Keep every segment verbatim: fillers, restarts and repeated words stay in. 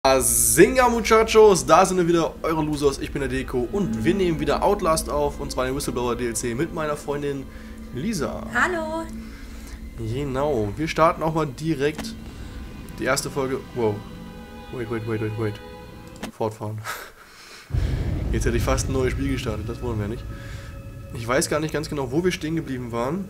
Singa Muchachos, da sind wir wieder, eure Losers, ich bin der Deko und wir nehmen wieder Outlast auf, und zwar den Whistleblower D L C mit meiner Freundin Lisa. Hallo! Genau, wir starten auch mal direkt die erste Folge. Wow. Wait, wait, wait, wait, wait. Fortfahren. Jetzt hätte ich fast ein neues Spiel gestartet, das wollen wir nicht. Ich weiß gar nicht ganz genau, wo wir stehen geblieben waren.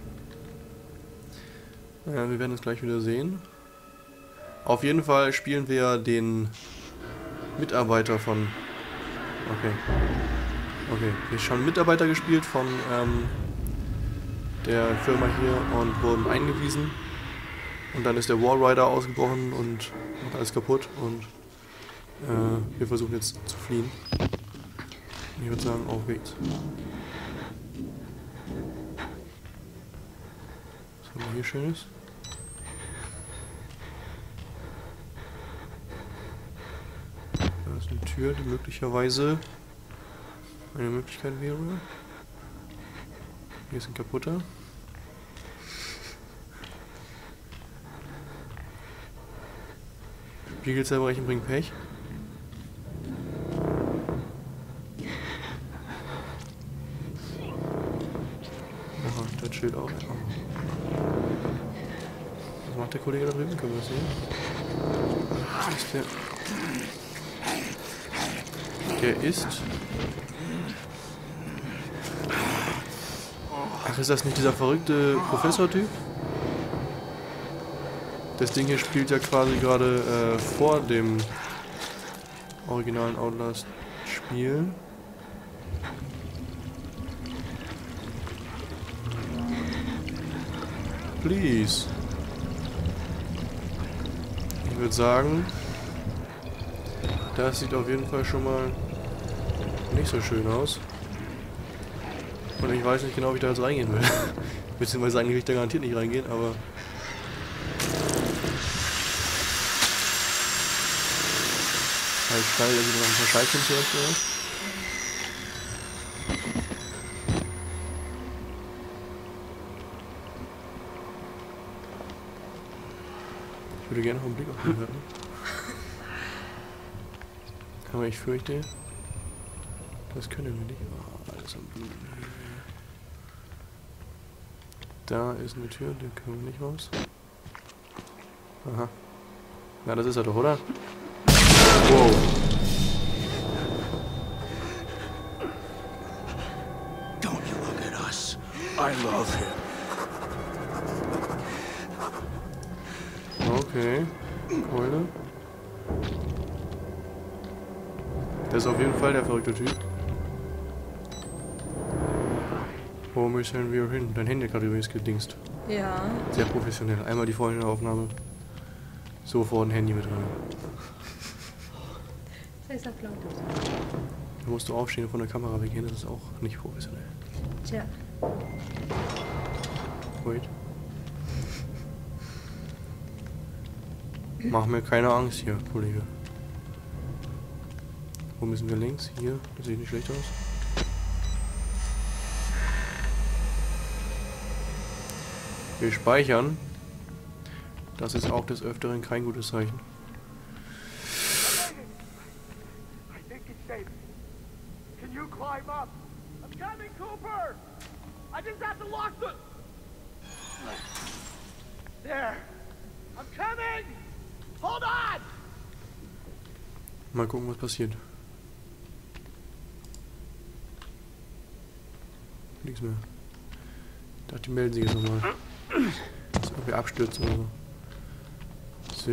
Naja, wir werden es gleich wieder sehen. Auf jeden Fall spielen wir den Mitarbeiter von... Okay. Okay, wir haben schon Mitarbeiter gespielt von ähm, der Firma hier und wurden eingewiesen. Und dann ist der Wallrider ausgebrochen und macht alles kaputt und äh, wir versuchen jetzt zu fliehen. Ich würde sagen, auf geht's. Was haben wir hier Schönes? Da ist eine Tür, die möglicherweise eine Möglichkeit wäre. Hier ist ein kaputter. Spiegel zerbrechen bringt Pech. Aha, das chillt auch. Was macht der Kollege da drüben? Können wir das sehen? Was ist der? Der ist... Ach, ist das nicht dieser verrückte Professor-Typ? Das Ding hier spielt ja quasi gerade äh, vor dem originalen Outlast-Spiel. Please. Ich würde sagen, das sieht auf jeden Fall schon mal nicht so schön aus. Und ich weiß nicht genau, wie ich da jetzt reingehen will. Beziehungsweise eigentlich will ich da garantiert nicht reingehen, aber... Halt steil, da sind noch ein paar Scheibchen zuerst, oder? Ich würde gerne noch einen Blick auf den werfen. Aber ich fürchte, das können wir nicht. Oh, alles am Blut. Da ist eine Tür, da können wir nicht raus. Aha. Na, das ist er doch, oder? Wow. Don't you look at us. I love him. Okay. Keule. Das ist auf jeden Fall der verrückte Typ. Wo müssen wir hin? Dein Handy hat gerade übrigens gedingst. Ja. Sehr professionell. Einmal die vorherige Aufnahme. Sofort ein Handy mit rein. Das ist laut. Da musst du aufstehen und von der Kamera weggehen, das ist auch nicht professionell. Tja. Wait. Mach mir keine Angst hier, Kollege. Wo müssen wir links? Hier. Das sieht nicht schlecht aus. Wir speichern. Das ist auch des Öfteren kein gutes Zeichen. Mal gucken, was passiert. Nichts mehr. Ich dachte, die melden sich jetzt nochmal. Dass wir abstürzen oder so. So.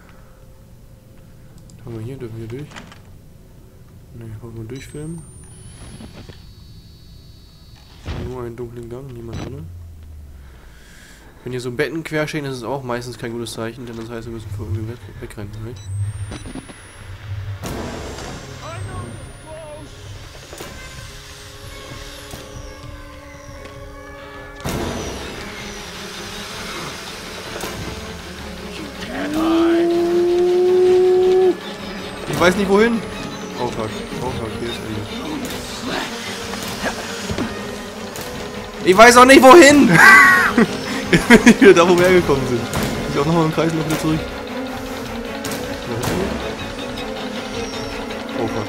Was haben wir hier? Dürfen wir durch? Ne, wollen wir durchfilmen? Nur einen dunklen Gang, niemand drin. Wenn hier so Betten quer stehen, ist es auch meistens kein gutes Zeichen, denn das heißt, wir müssen vor irgendwie weg wegrennen, nicht? Ich weiß nicht wohin. Oh fuck, oh fuck, hier ist Ende. Ich weiß auch nicht wohin! Jetzt bin ich wieder da, wo wir hergekommen sind. Ich auch nochmal im Kreis noch wieder zurück. Oh Gott.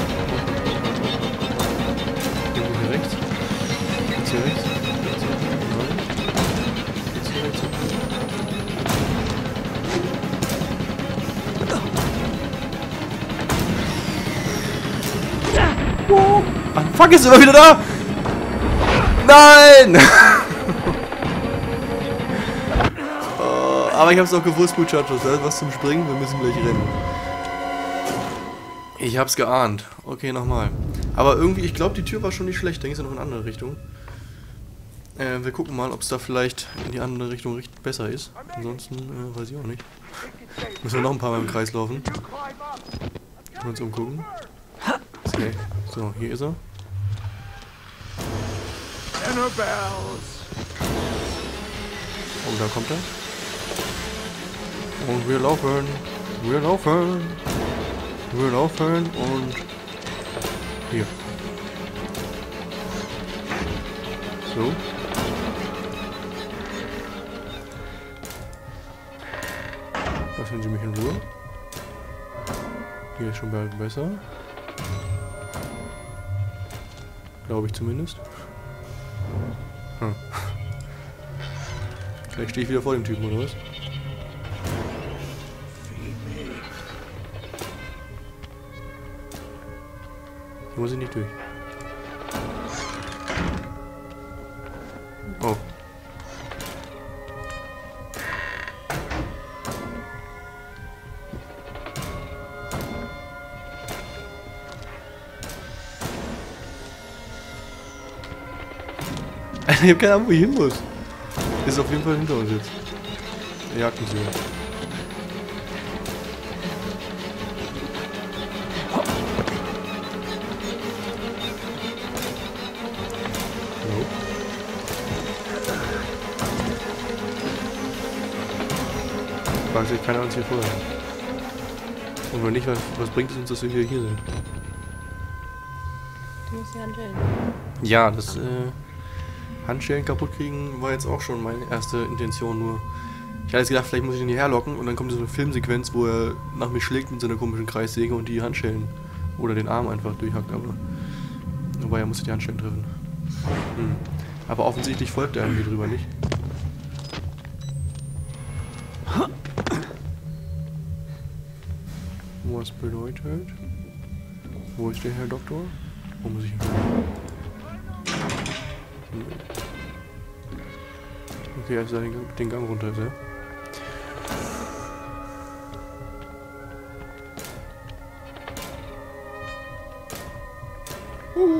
Irgendwo hier rechts? Jetzt hier rechts? Jetzt hier rechts? Nein. Jetzt hier rechts? Oh. Ah, fuck, ist immer wieder da! Nein! Oh, aber ich hab's doch gewusst, Muchachos. Da ist was zum Springen. Wir müssen gleich rennen. Ich hab's geahnt. Okay, nochmal. Aber irgendwie, ich glaube, die Tür war schon nicht schlecht. Da ging es ja noch in eine andere Richtung. Äh, wir gucken mal, ob es da vielleicht in die andere Richtung richtig besser ist. Ansonsten äh, weiß ich auch nicht. Müssen wir noch ein paar Mal im Kreis laufen. Können wir uns umgucken. Okay. So, hier ist er. Oh, da kommt er. Und wir laufen. Wir laufen. Wir laufen und hier. So. Lassen Sie mich in Ruhe. Hier ist schon bald besser. Glaube ich zumindest. Hm. Vielleicht stehe ich wieder vor dem Typen, oder was? Hier muss ich nicht durch. Oh. Ich hab keine Ahnung, wo ich hin muss. Ist auf jeden Fall hinter uns jetzt. Er jagt uns wieder. Fragt sich keiner uns hier vorher. Und wenn nicht, was, was bringt es uns, dass wir hier, hier sind? Du musst die Handschellen. Ja, das äh, Handschellen kaputt kriegen war jetzt auch schon meine erste Intention. Nur ich hatte jetzt gedacht, vielleicht muss ich ihn hierher locken und dann kommt so eine Filmsequenz, wo er nach mir schlägt mit so einer komischen Kreissäge und die Handschellen oder den Arm einfach durchhackt. Aber wobei er musste die Handschellen treffen. Hm. Aber offensichtlich folgt er irgendwie drüber nicht. Was bedeutet? Wo ist der Herr Doktor? Wo muss ich hin? Okay, er ist den, den Gang runter, ist er. Uh.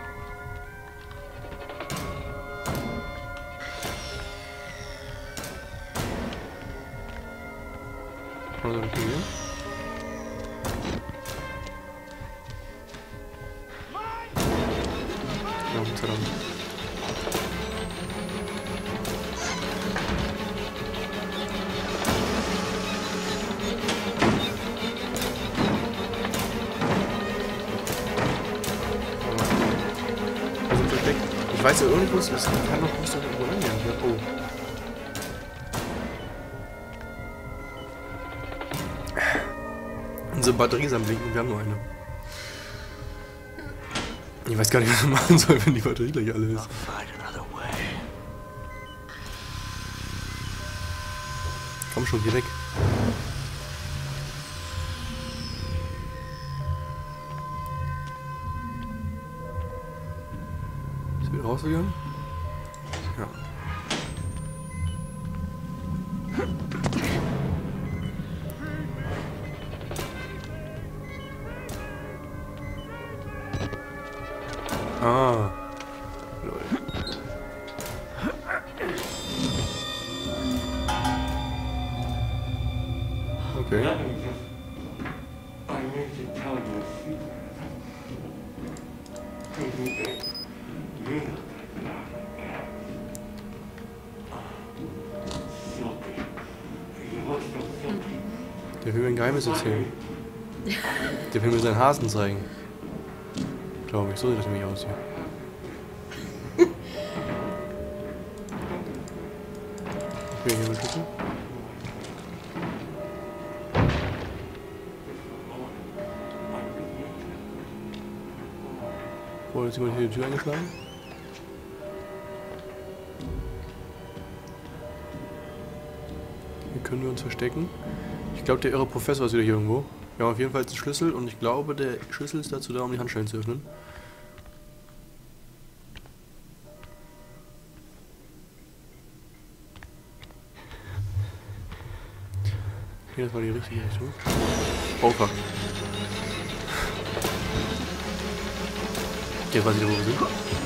Was soll ich hier? Ich weiß ja irgendwas, es kann doch nicht so irgendwo reingehen. Oh. Unsere Batterie ist am Blinken, wir haben nur eine. Ich weiß gar nicht, was wir machen sollen, wenn die Batterie gleich alle ist. Komm schon, geh weg. Ist wieder rausgegangen? Ja. Ah. Lol. Okay. Der will mir ein Geheimnis erzählen. Der will mir seinen Hasen zeigen. Glaube ich, so sieht das nämlich aus hier. Okay, hier mal Schlüssel. Oh, jetzt jemand hier die Tür eingeschlagen. Hier können wir uns verstecken. Ich glaube, der irre Professor ist wieder hier irgendwo. Wir haben auf jeden Fall einen Schlüssel und ich glaube, der Schlüssel ist dazu da, um die Handschellen zu öffnen. Okay, das war die richtige Richtung. Oh fuck. Jetzt weiß ich, wo wir sind.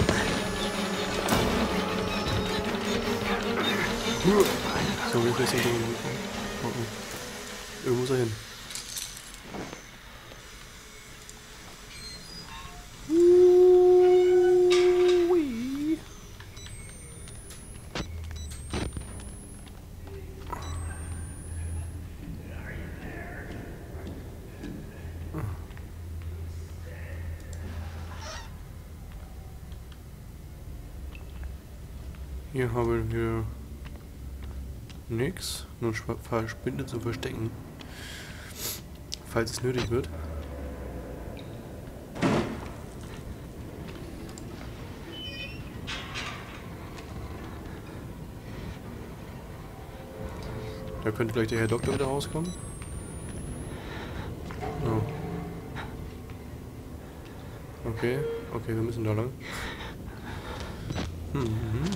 So, wie viel ist denn so? Oh, oh. Irgendwo muss er hin. Hier haben wir nix, nur ein paar Spinde zum Verstecken, falls es nötig wird. Da könnte gleich der Herr Doktor wieder rauskommen. Oh. Okay, okay, wir müssen da lang. Hm, mhm.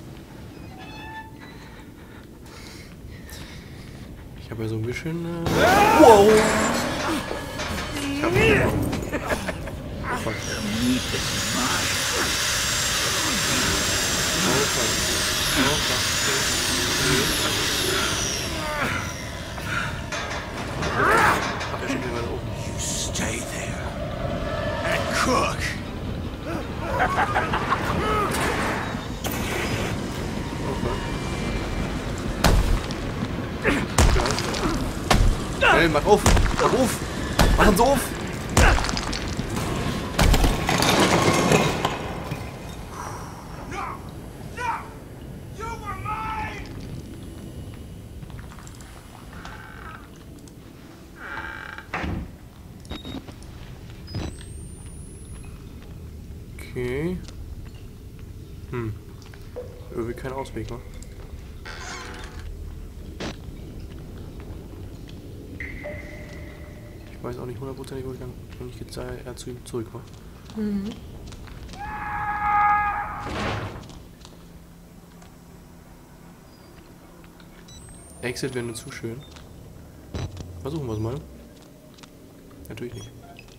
Ich habe ja so ein bisschen... Äh wow! Ich hab ihn oh, fuck. Oh, fuck. Oh, fuck. Ach, er steht mir weiter oben. You stay there and cook. Hey, mach auf! Mach auf! Machen Sie auf! No! No! You were mine! Okay. Hm. Irgendwie kein Ausweg, ne? Ich weiß auch nicht hundertprozentig, wo ich lang. Und ich jetzt eher zu ihm zurück war. Mhm. Exit wäre nur zu schön. Versuchen wir es mal. Natürlich nicht.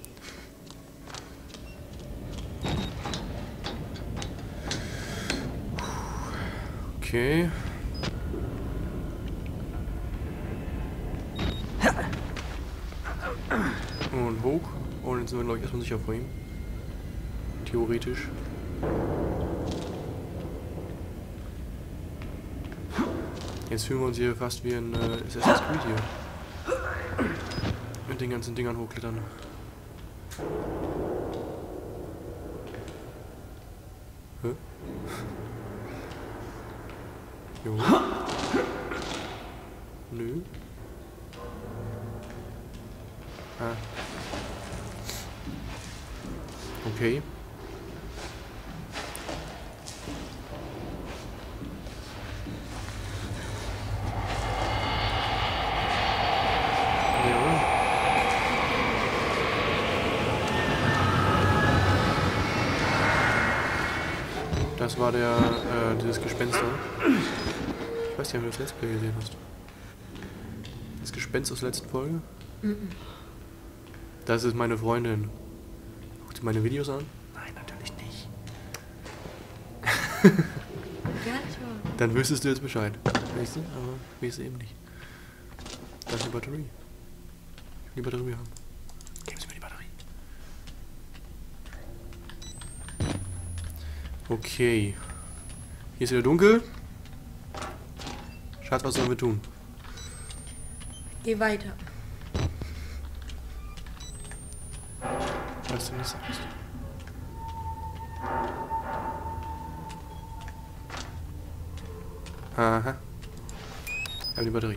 Okay. Und hoch. Und jetzt sind wir, glaube ich, erstmal sicher vor ihm. Theoretisch. Jetzt fühlen wir uns hier fast wie ein äh, Assassin's Creed hier. Mit den ganzen Dingern hochklettern. Hä? Jo. Nö. Ah. Okay. Ja. Das war der, äh, dieses Gespenster. Ich weiß nicht, ob du das Let's Play gesehen hast. Das Gespenst aus der letzten Folge? Mhm. Das ist meine Freundin. Guckt sie meine Videos an? Nein, natürlich nicht. Ja, nicht wahr. Dann wüsstest du jetzt Bescheid. Weißt du? Aber weißt du eben nicht. Das ist die Batterie. Ich will die Batterie haben. Geben Sie mir die Batterie. Okay. Hier ist wieder dunkel. Schatz, was sollen wir tun? Geh weiter. Was du nicht sagst. Aha. Ich habe die Batterie.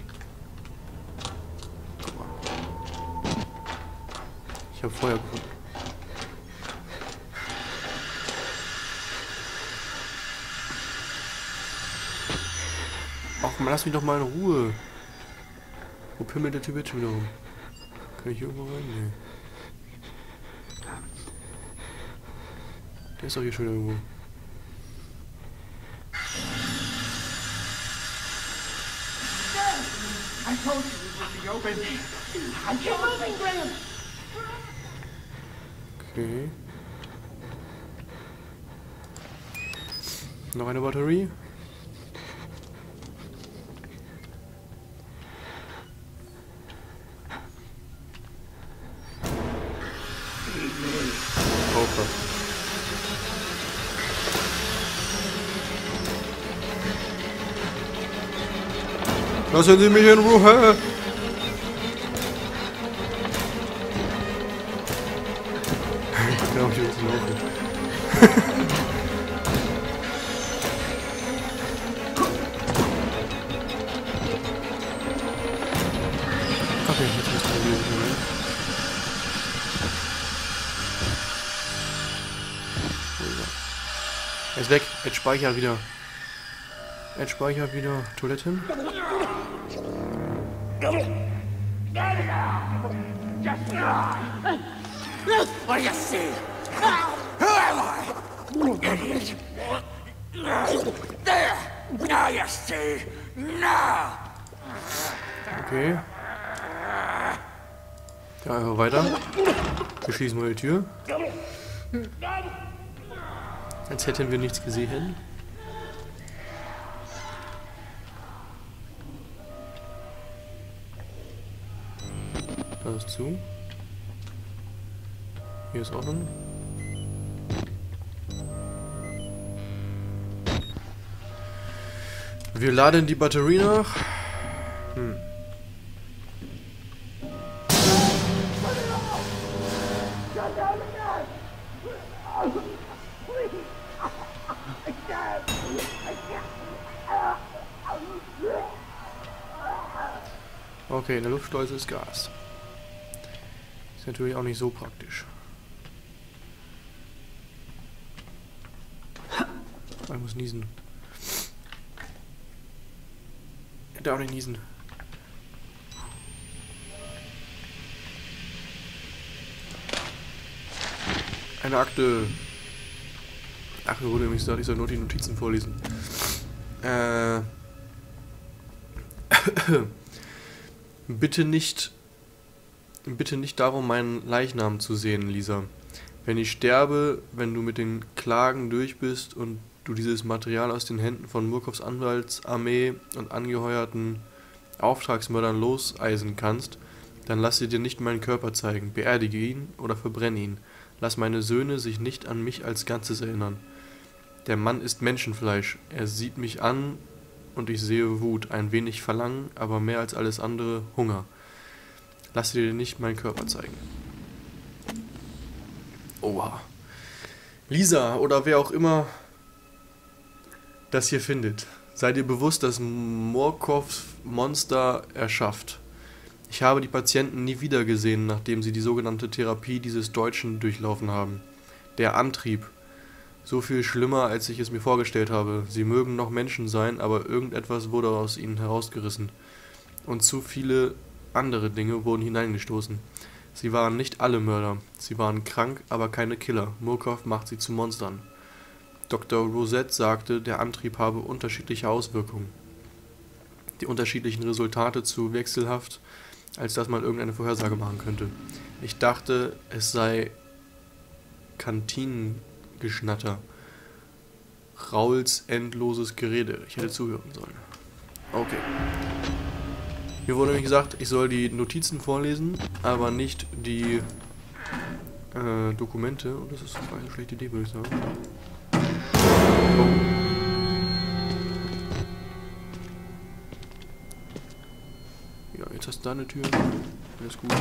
Guck mal. Ich habe Feuer gefunden. Ach man, lass mich doch mal in Ruhe. Wo pimmelt der Typ jetzt schon wieder rum? Kann ich hier irgendwo rein? Nee. Der ist doch hier schon irgendwo. I told you it would be open. I keep moving, Graham. Okay. Noch eine Batterie. Oh Gott. Lassen Sie mich in Ruhe! Ja, ich will jetzt laufen. Okay, jetzt muss man wieder. Er ist weg. Jetzt speichert wieder. Jetzt speichert wieder. Toiletten. What do you see? Who am I? Idiot. There. Now you see. Now. Okay. Ja, einfach weiter. Wir schließen mal die Tür. Als hätten wir nichts gesehen. Da ist zu. Hier ist offen. Wir laden die Batterie nach. Hm. Okay, in der Luftschleuse ist Gas. Ist natürlich auch nicht so praktisch. Ich muss niesen. Ich darf nicht niesen. Eine Akte. Ach, mir wurde nämlich gesagt, ich soll nur die Notizen vorlesen. Äh. Bitte nicht. Bitte nicht darum, meinen Leichnam zu sehen, Lisa. Wenn ich sterbe, wenn du mit den Klagen durch bist und du dieses Material aus den Händen von Murkoffs Anwaltsarmee und angeheuerten Auftragsmördern loseisen kannst, dann lass sie dir nicht meinen Körper zeigen, beerdige ihn oder verbrenne ihn. Lass meine Söhne sich nicht an mich als Ganzes erinnern. Der Mann ist Menschenfleisch, er sieht mich an und ich sehe Wut, ein wenig Verlangen, aber mehr als alles andere Hunger. Lass dir nicht meinen Körper zeigen. Oha. Lisa oder wer auch immer das hier findet, sei dir bewusst, dass Murkoffs Monster erschafft. Ich habe die Patienten nie wieder gesehen, nachdem sie die sogenannte Therapie dieses Deutschen durchlaufen haben. Der Antrieb. So viel schlimmer, als ich es mir vorgestellt habe. Sie mögen noch Menschen sein, aber irgendetwas wurde aus ihnen herausgerissen. Und zu viele andere Dinge wurden hineingestoßen. Sie waren nicht alle Mörder. Sie waren krank, aber keine Killer. Murkoff macht sie zu Monstern. Doktor Rosette sagte, der Antrieb habe unterschiedliche Auswirkungen. Die unterschiedlichen Resultate zu wechselhaft, als dass man irgendeine Vorhersage machen könnte. Ich dachte, es sei Kantinengeschnatter. Rauls endloses Gerede. Ich hätte zuhören sollen. Okay. Mir wurde nämlich gesagt, ich soll die Notizen vorlesen, aber nicht die äh, Dokumente. Und das ist eine schlechte Idee, würde ich sagen. Oh. Ja, jetzt hast du da eine Tür. Alles gut.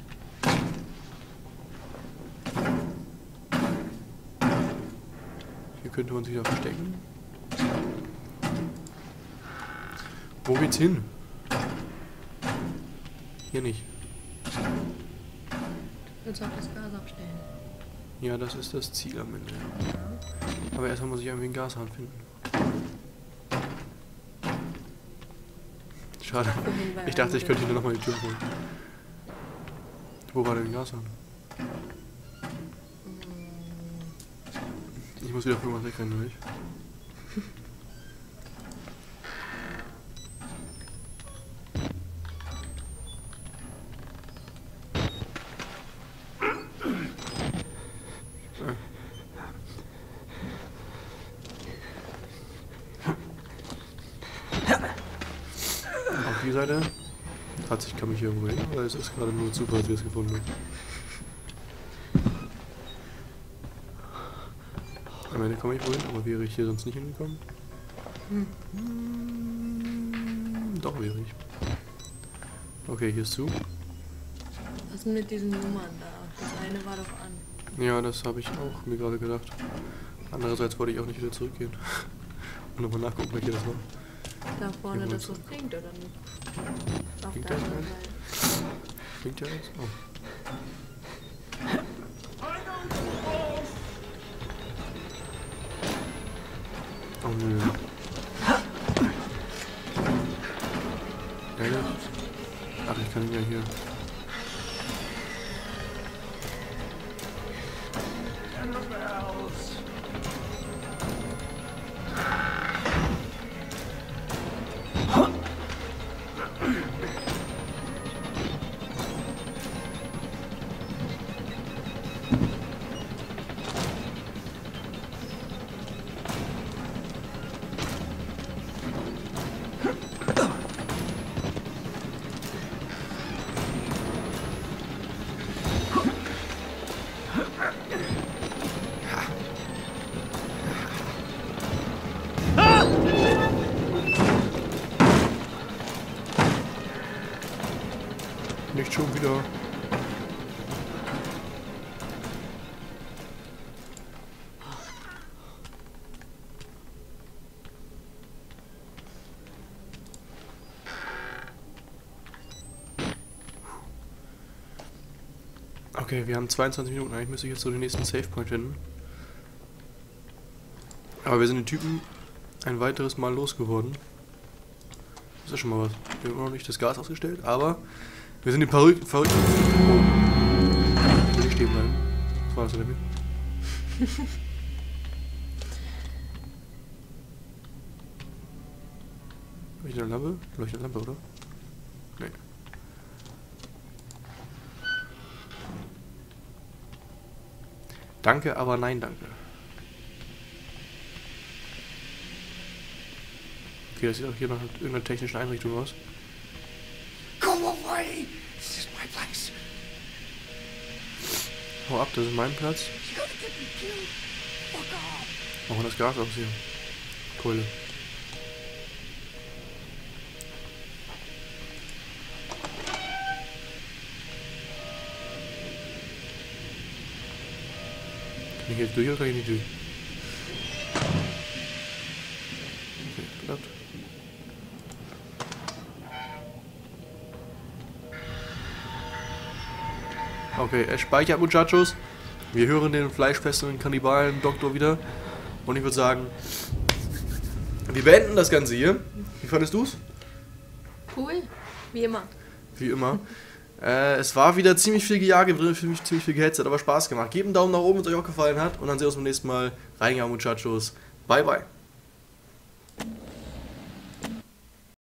Hier könnte man sich da verstecken. Wo geht's hin? Hier nicht. Jetzt auch das Gas abstellen. Ja, das ist das Ziel am Ende. Ja. Aber erstmal muss ich irgendwie einen Gashahn finden. Schade. Vorhin war Ich er dachte, ich am könnte ihn nochmal in die Tür holen. Wo war denn die Gashahn? Ich muss wieder für irgendwas wegrennen, nicht? Auf die Seite hat sich, kann mich hier irgendwo hin, oder ist es gerade nur Zufall, dass wir es gefunden haben? Am Ende komme ich wohin, aber wäre ich hier sonst nicht hingekommen? Hm. Doch wäre ich. Okay, hier ist zu. Was ist mit diesen Nummern da? Das eine war doch an. Ja, das habe ich auch mir gerade gedacht. Andererseits wollte ich auch nicht wieder zurückgehen. Und nochmal nachgucken, welche das war. Da vorne, das was bringt, oder nicht? Auf Blinkt der das anderen eins? Seite. Blinkt ja jetzt? Oh. Oh nö. Ehrlich? Ach, ich kann ihn ja hier. Nicht schon wieder. Okay, wir haben zweiundzwanzig Minuten. Eigentlich müsste ich jetzt so den nächsten Savepoint finden. Aber wir sind den Typen ein weiteres Mal losgeworden. Das ist schon mal was. Wir haben noch nicht das Gas ausgestellt, aber wir sind die Perücken verrückt. Oh. Ich will nicht stehen bleiben. Was war das denn? Leuchtet eine Lampe? Leuchtet eine Lampe, oder? Nee. Danke, aber nein, danke. Okay, das sieht auch hier nach irgendeiner technischen Einrichtung aus. Go away! This is my place. Hau ab, das ist mein Platz. You're gonna get me killed. Fuck off. Machen wir das Gas aus hier. Keule. Kann ich jetzt durch oder kann ich nicht durch? Okay, klappt. Okay, er speichert, Muchachos. Wir hören den fleischfressenden Kannibalen-Doktor wieder. Und ich würde sagen, wir beenden das Ganze hier. Wie fandest du's? Cool, wie immer. Wie immer. Äh, es war wieder ziemlich viel Gejage, ziemlich viel Gehetzt, hat aber Spaß gemacht. Gebt einen Daumen nach oben, wenn es euch auch gefallen hat. Und dann sehen wir uns beim nächsten Mal. Reingehauen, Muchachos. Bye, bye.